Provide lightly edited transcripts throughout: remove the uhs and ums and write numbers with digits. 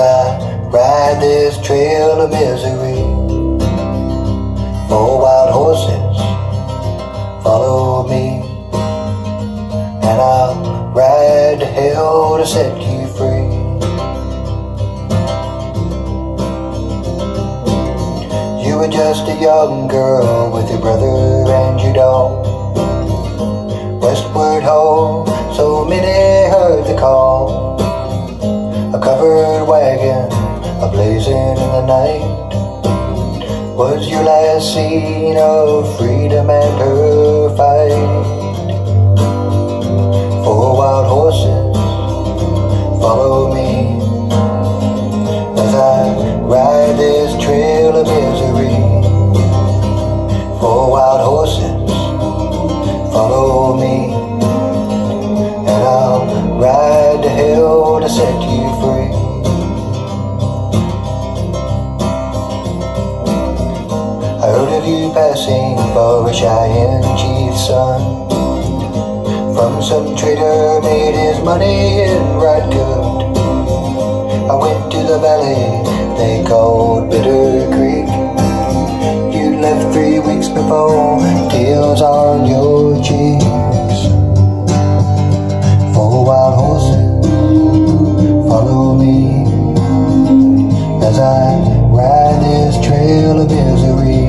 I ride this trail of misery. 4 wild horses follow me, and I'll ride to hell to set you free. You were just a young girl with your brother and your dog. Westward ho, so many heard the call. A covered wagon, a-blazing in the night, was your last scene of freedom and her fight. 4 wild horses follow me as I ride this trail of misery. 4 wild horses follow me, and I'll ride to hell to set you free. I heard of you passing for a Cheyenne chief's son. From some trader made his money in Radcliffe. I went to the valley they called Bitter Creek. You left 3 weeks before, tears on your cheeks. 4 wild horses follow me as I ride this trail of misery.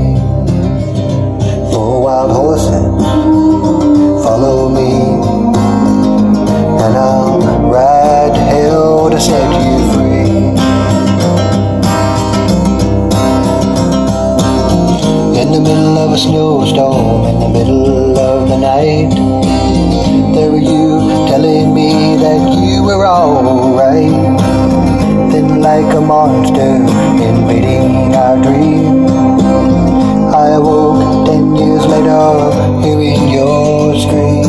4 wild horses follow me, and I'll ride to hell to set you free. In the middle of a snowstorm, in the middle of the night, there were you telling me that you were alright. Then like a monster invading our dream, I awoke 10 years later hearing your scream.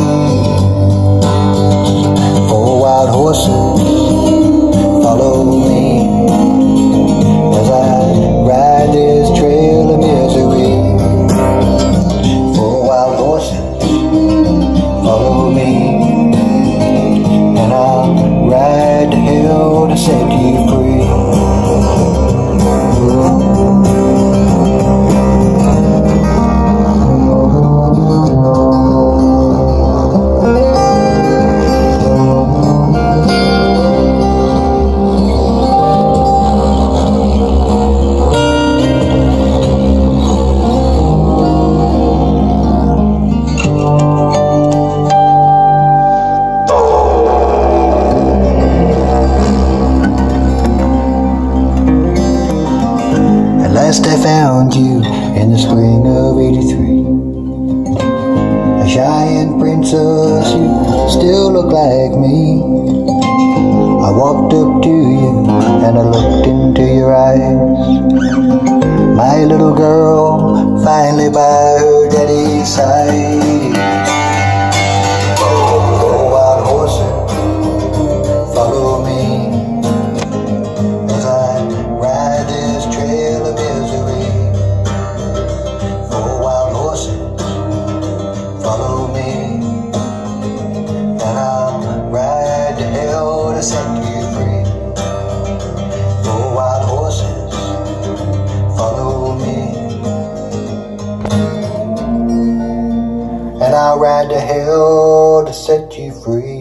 4 wild horses follow me as I ride this trail of misery. 4 wild horses follow me, and I'll ride to hell to set you free. Last I found you in the spring of '83, a Cheyenne princess, you still look like me. I walked up to you and I looked into your eyes, my little girl, finally by her daddy's side. 4 wild horses follow me as I ride this trail of misery. 4 wild horses follow me, and I'll ride to hell to set you free. 4 wild horses follow me, and I'll ride to hell to set you free.